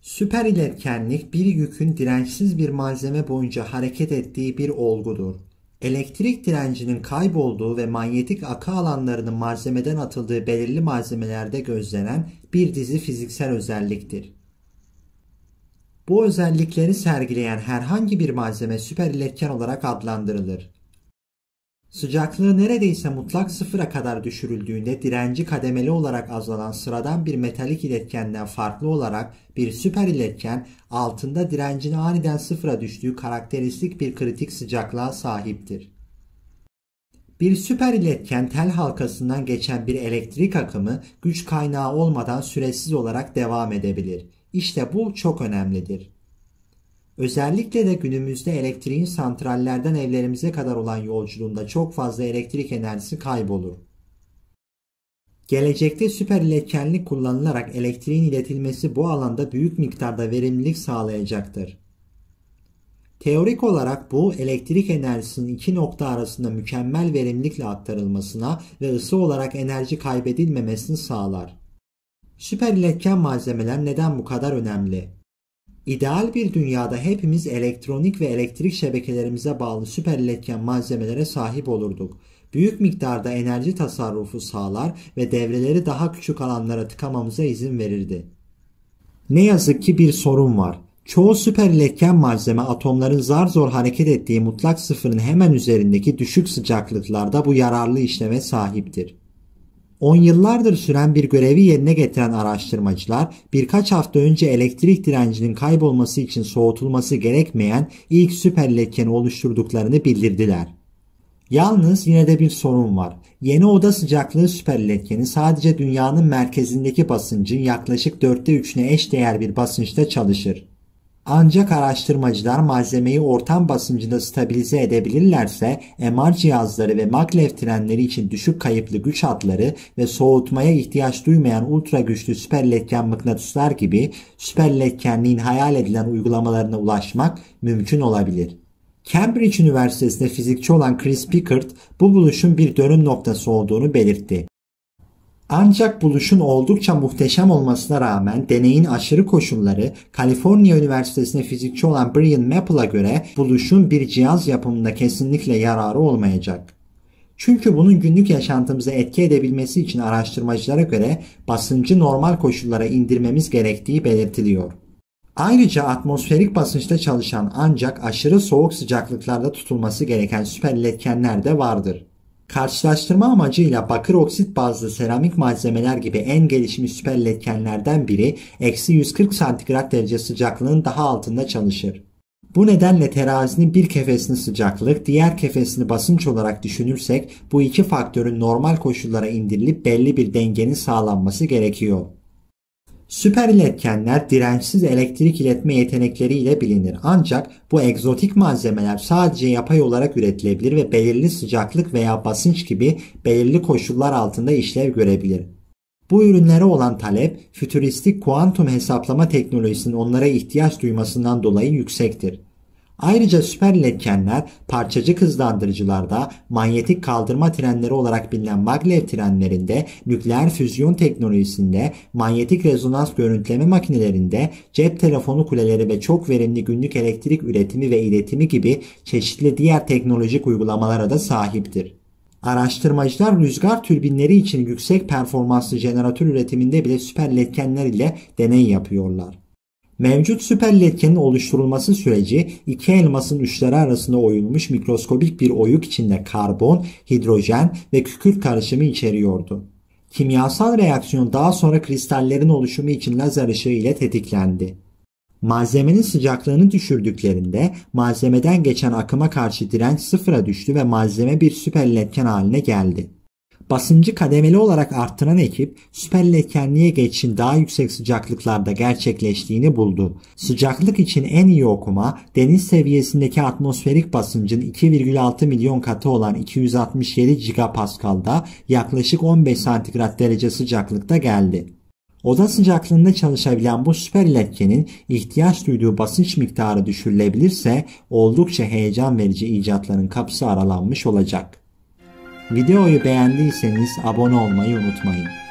Süper iletkenlik bir yükün dirençsiz bir malzeme boyunca hareket ettiği bir olgudur. Elektrik direncinin kaybolduğu ve manyetik akı alanlarının malzemeden atıldığı belirli malzemelerde gözlenen bir dizi fiziksel özelliktir. Bu özellikleri sergileyen herhangi bir malzeme süper iletken olarak adlandırılır. Sıcaklığı neredeyse mutlak sıfıra kadar düşürüldüğünde direnci kademeli olarak azalan sıradan bir metalik iletkenden farklı olarak bir süper iletken altında direncin aniden sıfıra düştüğü karakteristik bir kritik sıcaklığa sahiptir. Bir süper iletken tel halkasından geçen bir elektrik akımı güç kaynağı olmadan süresiz olarak devam edebilir. İşte bu çok önemlidir. Özellikle de günümüzde elektriğin santrallerden evlerimize kadar olan yolculuğunda çok fazla elektrik enerjisi kaybolur. Gelecekte süper iletkenlik kullanılarak elektriğin iletilmesi bu alanda büyük miktarda verimlilik sağlayacaktır. Teorik olarak bu elektrik enerjisinin iki nokta arasında mükemmel verimlilikle aktarılmasına ve ısı olarak enerji kaybedilmemesini sağlar. Süper iletken malzemeler neden bu kadar önemli? İdeal bir dünyada hepimiz elektronik ve elektrik şebekelerimize bağlı süper iletken malzemelere sahip olurduk. Büyük miktarda enerji tasarrufu sağlar ve devreleri daha küçük alanlara tıkamamıza izin verirdi. Ne yazık ki bir sorun var. Çoğu süper iletken malzeme atomların zar zor hareket ettiği mutlak sıfırın hemen üzerindeki düşük sıcaklıklarda bu yararlı işleme sahiptir. 10 yıllardır süren bir görevi yerine getiren araştırmacılar birkaç hafta önce elektrik direncinin kaybolması için soğutulması gerekmeyen ilk süper iletkeni oluşturduklarını bildirdiler. Yalnız yine de bir sorun var. Yeni oda sıcaklığı süper iletkeni sadece dünyanın merkezindeki basıncın yaklaşık 3'üne eşdeğer bir basınçta çalışır. Ancak araştırmacılar malzemeyi ortam basıncında stabilize edebilirlerse MR cihazları ve maglev trenleri için düşük kayıplı güç hatları ve soğutmaya ihtiyaç duymayan ultra güçlü süper iletken mıknatıslar gibi süper iletkenliğin hayal edilen uygulamalarına ulaşmak mümkün olabilir. Cambridge Üniversitesi'nde fizikçi olan Chris Pickard bu buluşun bir dönüm noktası olduğunu belirtti. Ancak buluşun oldukça muhteşem olmasına rağmen deneyin aşırı koşulları Kaliforniya Üniversitesi'nde fizikçi olan Brian Maple'a göre buluşun bir cihaz yapımında kesinlikle yararı olmayacak. Çünkü bunun günlük yaşantımıza etki edebilmesi için araştırmacılara göre basıncı normal koşullara indirmemiz gerektiği belirtiliyor. Ayrıca atmosferik basınçta çalışan ancak aşırı soğuk sıcaklıklarda tutulması gereken süper iletkenler de vardır. Karşılaştırma amacıyla bakır oksit bazlı seramik malzemeler gibi en gelişmiş süper iletkenlerden biri eksi 140 santigrat derece sıcaklığın daha altında çalışır. Bu nedenle terazinin bir kefesini sıcaklık, diğer kefesini basınç olarak düşünürsek bu iki faktörün normal koşullara indirilip belli bir dengenin sağlanması gerekiyor. Süper iletkenler dirençsiz elektrik iletme yetenekleriyle bilinir. Ancak bu egzotik malzemeler sadece yapay olarak üretilebilir ve belirli sıcaklık veya basınç gibi belirli koşullar altında işlev görebilir. Bu ürünlere olan talep, fütüristik kuantum hesaplama teknolojisinin onlara ihtiyaç duymasından dolayı yüksektir. Ayrıca süper iletkenler parçacık hızlandırıcılarda, manyetik kaldırma trenleri olarak bilinen maglev trenlerinde, nükleer füzyon teknolojisinde, manyetik rezonans görüntüleme makinelerinde, cep telefonu kuleleri ve çok verimli günlük elektrik üretimi ve iletimi gibi çeşitli diğer teknolojik uygulamalara da sahiptir. Araştırmacılar rüzgar türbinleri için yüksek performanslı jeneratör üretiminde bile süper iletkenler ile deney yapıyorlar. Mevcut süper iletkenin oluşturulması süreci iki elmasın uçları arasında oyulmuş mikroskobik bir oyuk içinde karbon, hidrojen ve kükürt karışımı içeriyordu. Kimyasal reaksiyon daha sonra kristallerin oluşumu için lazer ışığı ile tetiklendi. Malzemenin sıcaklığını düşürdüklerinde malzemeden geçen akıma karşı direnç sıfıra düştü ve malzeme bir süper iletken haline geldi. Basıncı kademeli olarak arttıran ekip süper iletkenliğe geçişin daha yüksek sıcaklıklarda gerçekleştiğini buldu. Sıcaklık için en iyi okuma deniz seviyesindeki atmosferik basıncın 2,6 milyon katı olan 267 gigapaskal'da yaklaşık 15 santigrat derece sıcaklıkta geldi. Oda sıcaklığında çalışabilen bu süper iletkenin ihtiyaç duyduğu basınç miktarı düşürülebilirse oldukça heyecan verici icatların kapısı aralanmış olacak. Videoyu beğendiyseniz abone olmayı unutmayın.